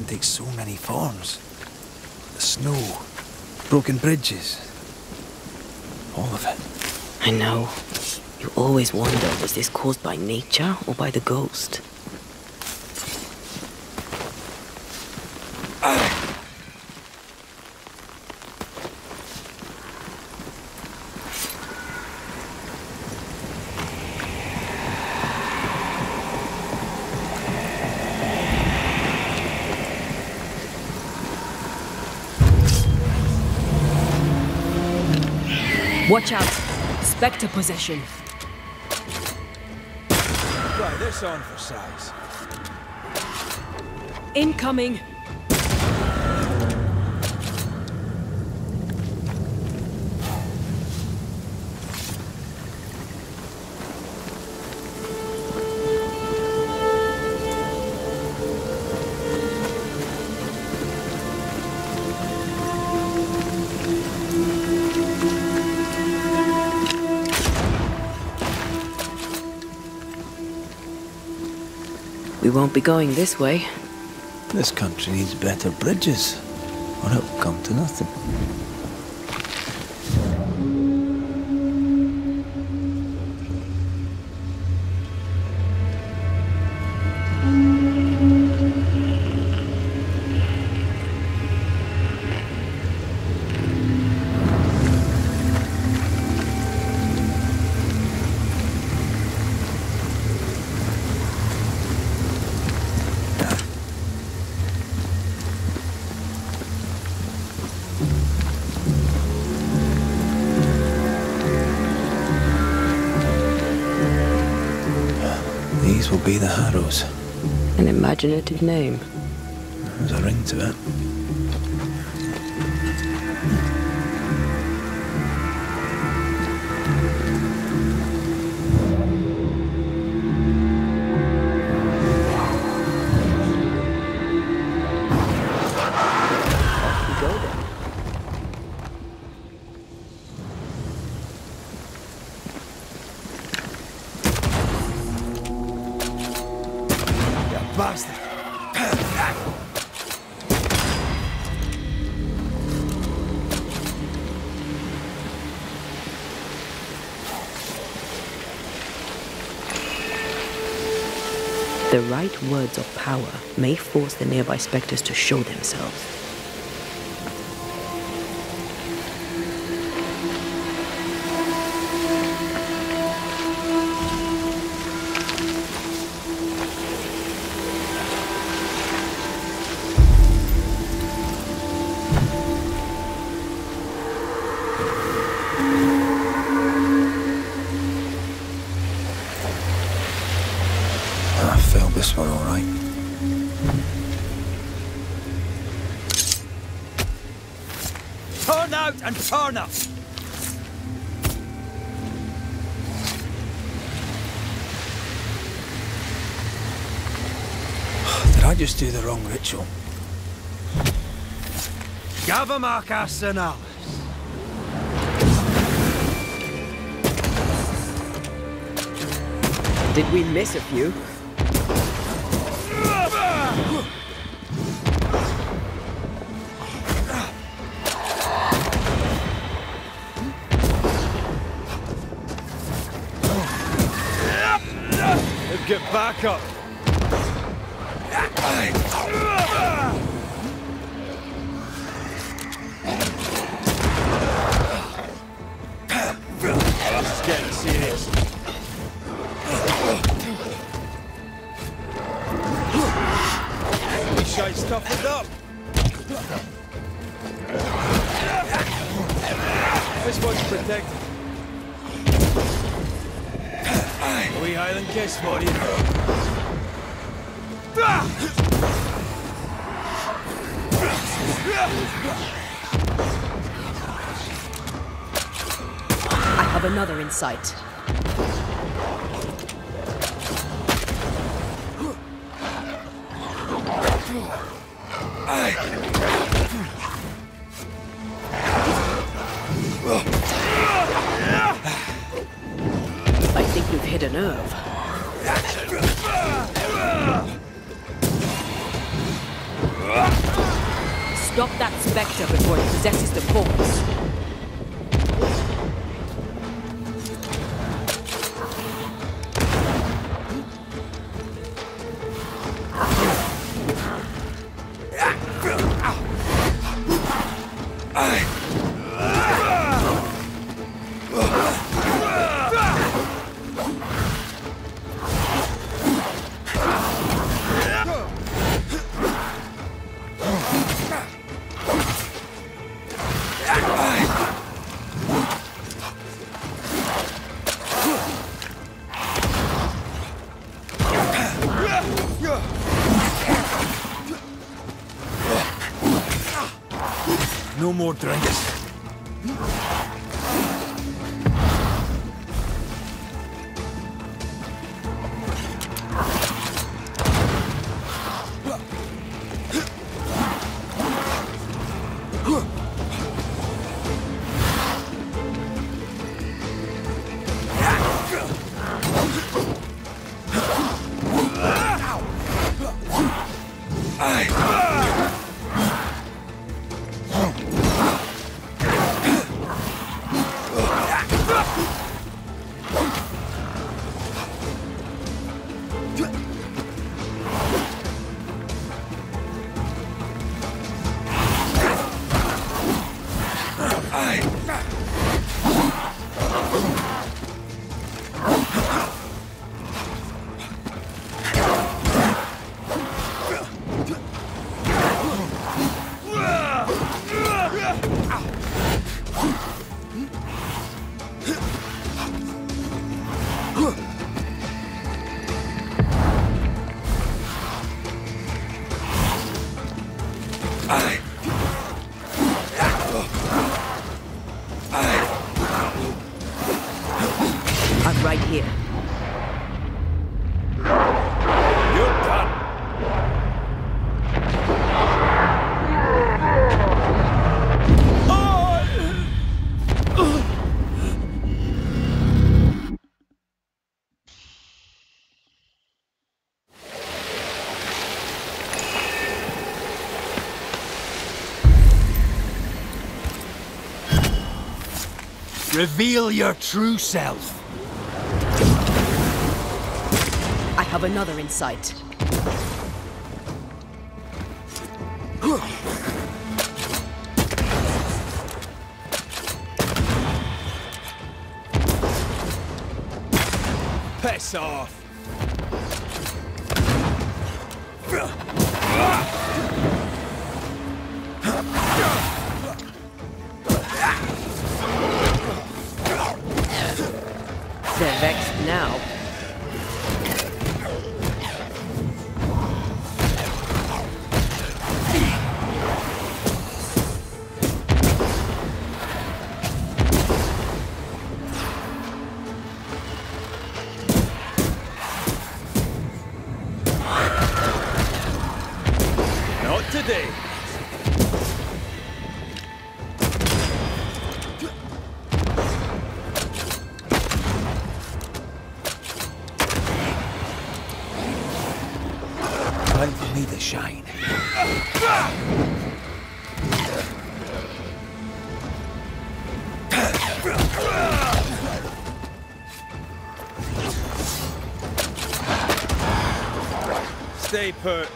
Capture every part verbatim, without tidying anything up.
take so many forms. The snow, broken bridges, all of it. I know. You always wonder, was this caused by nature or by the ghost? Watch out! Spectre possession. Try this on for size. Incoming! We won't be going this way. This country needs better bridges, or it'll come to nothing. These will be the Harrows. An imaginative name. There's a ring to it. Bastard! The right words of power may force the nearby specters to show themselves. I failed this one all right. Turn out and turn up! Did I just do the wrong ritual? Gavamaka Sinalis. Did we miss a few? Get back up! This is getting serious. We shite stuff it up. This one's protected. A wee Highland kiss for you. I have another in sight. I think you've hit a nerve. Stop that spectre before it possesses the corpse. No more drinks. I'm right here. You're done. Reveal your true self. I have another in sight. Piss off. They're vexed now. Not today. Time for me to shine. Stay put.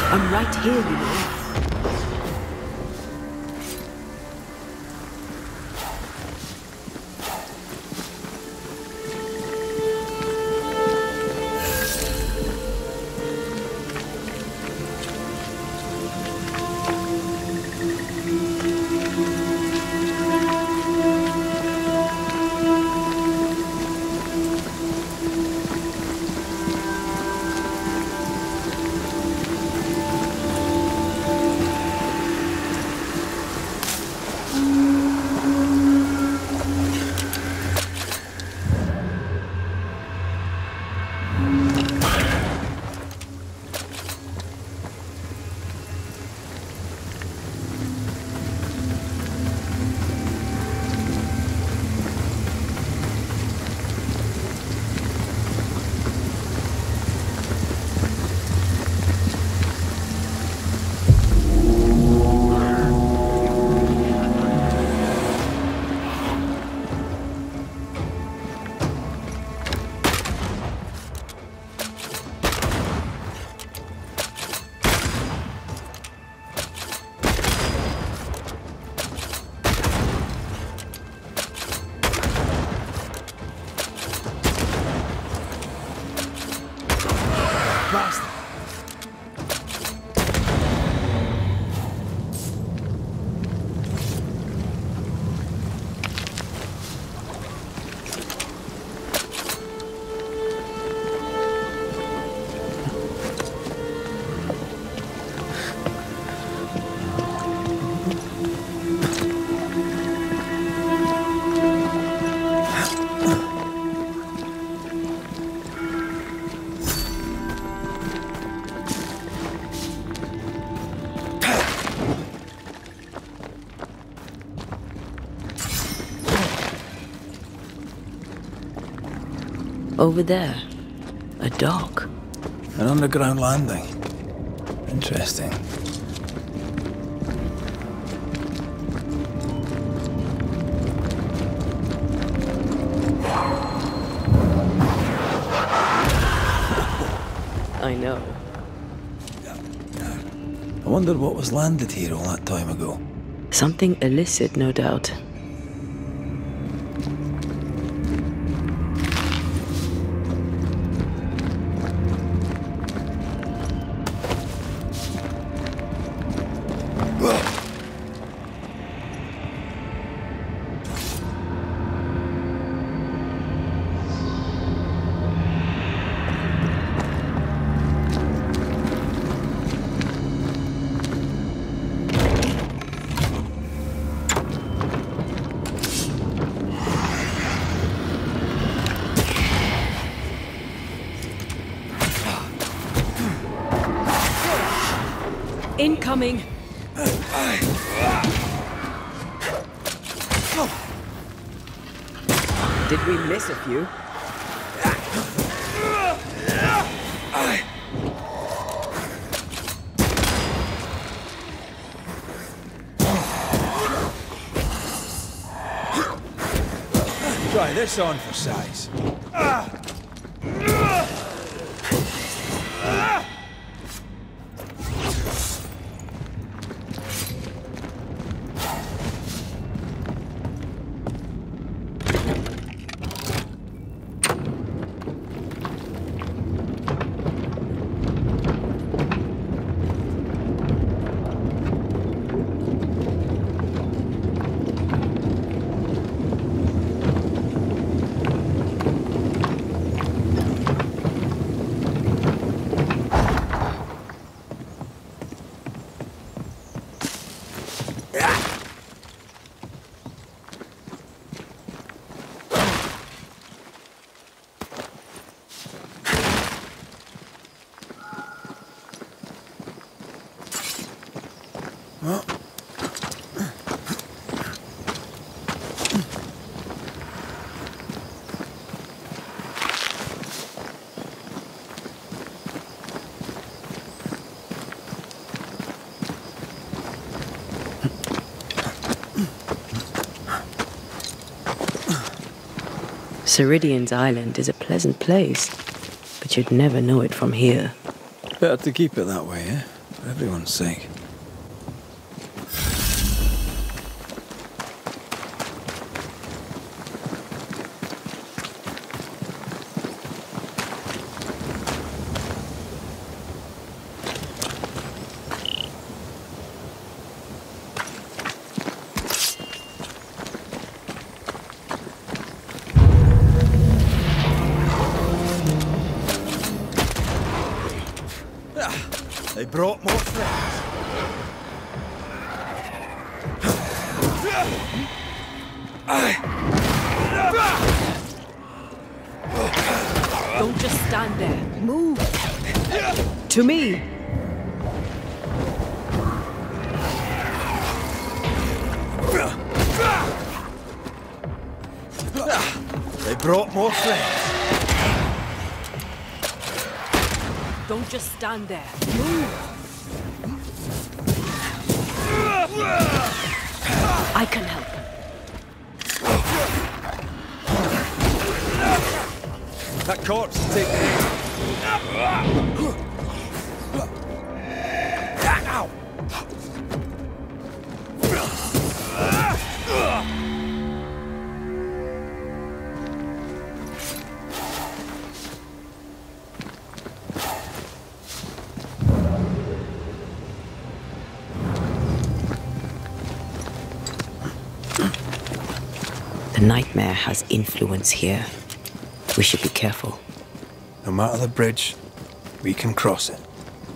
I'm right here, you know. Over there, a dock. An underground landing. Interesting. I know. I wonder what was landed here all that time ago. Something illicit, no doubt. Incoming! Did we miss a few? Try this on for size. Ceridian's island is a pleasant place, but you'd never know it from here. Better to keep it that way, eh? For everyone's sake. They brought more friends. Don't just stand there. Move. To me. They brought more friends. Don't just stand there. Move. I can help. That corpse is taking Ow! The nightmare has influence here. We should be careful. No matter the bridge, we can cross it.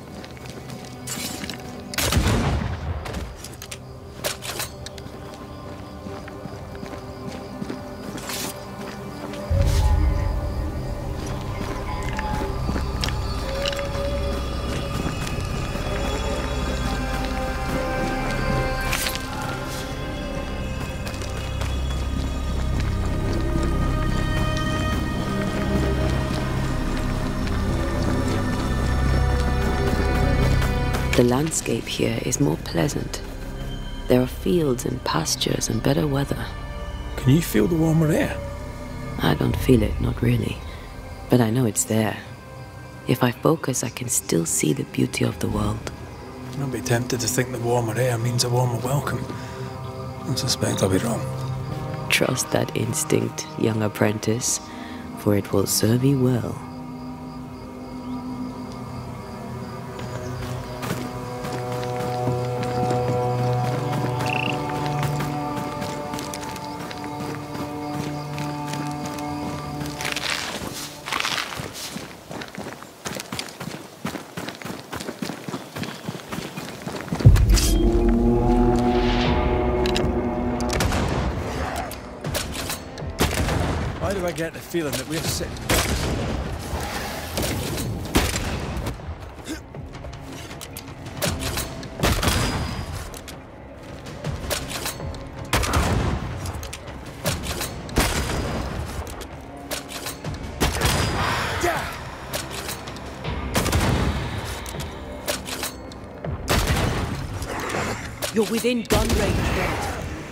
The landscape here is more pleasant. There are fields and pastures and better weather. Can you feel the warmer air? I don't feel it, not really. But I know it's there. If I focus, I can still see the beauty of the world. I'll be tempted to think the warmer air means a warmer welcome. I suspect I'll be wrong. Trust that instinct, young apprentice, for it will serve you well. Why do I get the feeling that we're sitting You're within gun range, Red.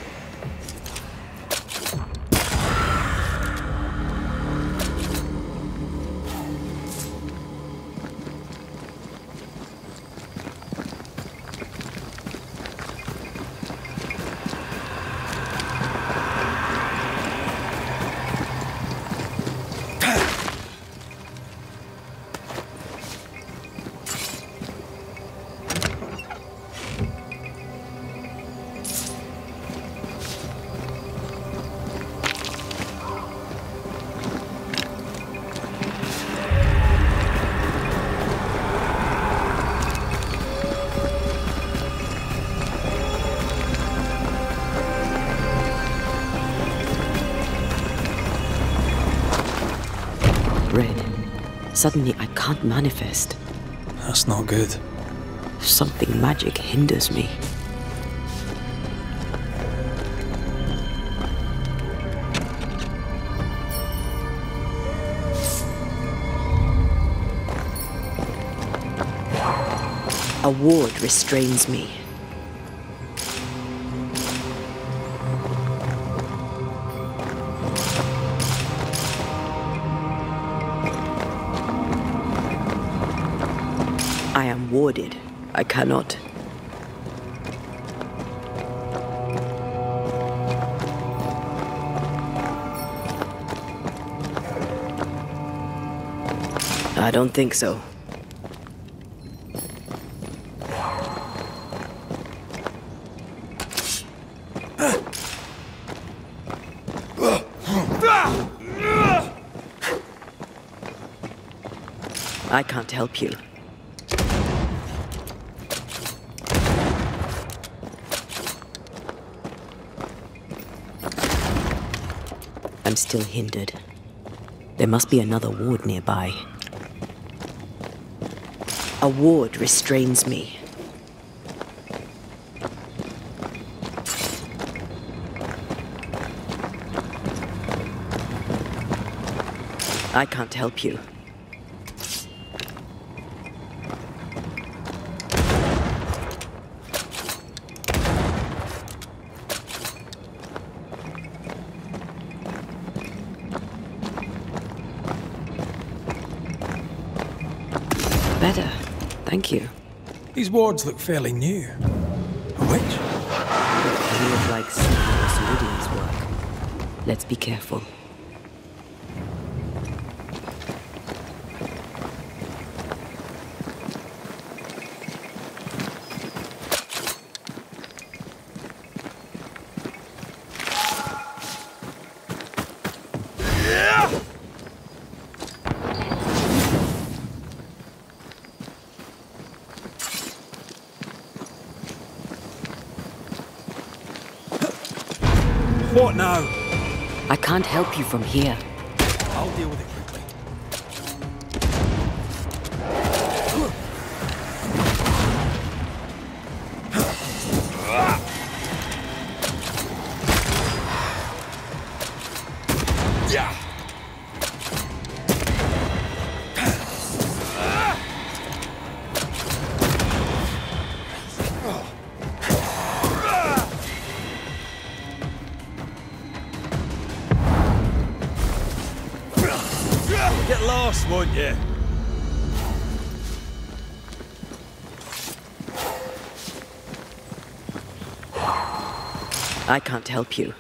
Red, suddenly I can't manifest. That's not good. Something magic hinders me. A ward restrains me. am warded. I cannot. I don't think so. I can't help you. I'm still hindered. There must be another ward nearby. A ward restrains me. I can't help you. Better. Thank you. These wards look fairly new. A witch? Feels like Sirius Lydian's work. Let's be careful. What now? I can't help you from here. I'll deal with it quickly. Yeah. Get lost, won't you? I can't help you.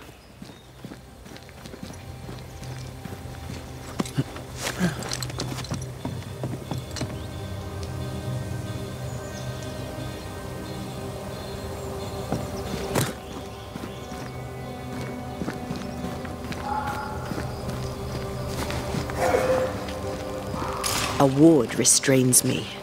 A ward restrains me.